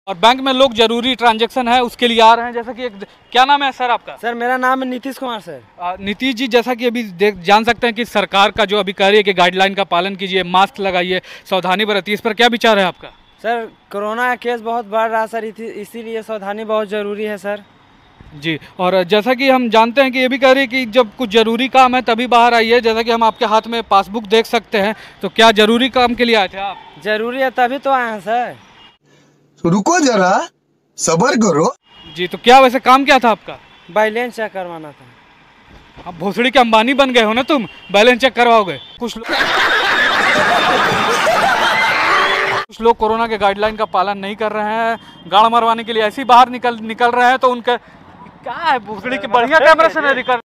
और बैंक में लोग जरूरी ट्रांजैक्शन है उसके लिए आ रहे हैं, जैसा कि क्या नाम है सर आपका? सर मेरा नाम है नीतीश कुमार सर। नीतीश जी, जैसा कि अभी जान सकते हैं कि सरकार का जो अभी कह रही है कि गाइडलाइन का पालन कीजिए, मास्क लगाइए, सावधानी बरतिए, इस पर क्या विचार है आपका? सर कोरोना का केस बहुत बढ़ रहा है सर, इसीलिए सावधानी बहुत ज़रूरी है सर। जी, और जैसा कि हम जानते हैं कि ये भी कह रही है कि जब कुछ ज़रूरी काम है तभी बाहर आइए, जैसा कि हम आपके हाथ में पासबुक देख सकते हैं, तो क्या ज़रूरी काम के लिए आए थे आप? ज़रूरी है तभी तो आए हैं सर। रुको जरा, सबर करो। जी, तो क्या वैसे काम क्या था आपका? बैलेंस चेक करवाना था। अब भोसड़ी के अंबानी बन गए हो ना तुम, बैलेंस चेक करवाओगे? कुछ लोग कोरोना के गाइडलाइन का पालन नहीं कर रहे हैं, गाड़ मरवाने के लिए ऐसे ही बाहर निकल रहे हैं, तो उनका क्या है भोसड़ी के बढ़िया कैमरे से नहीं निकल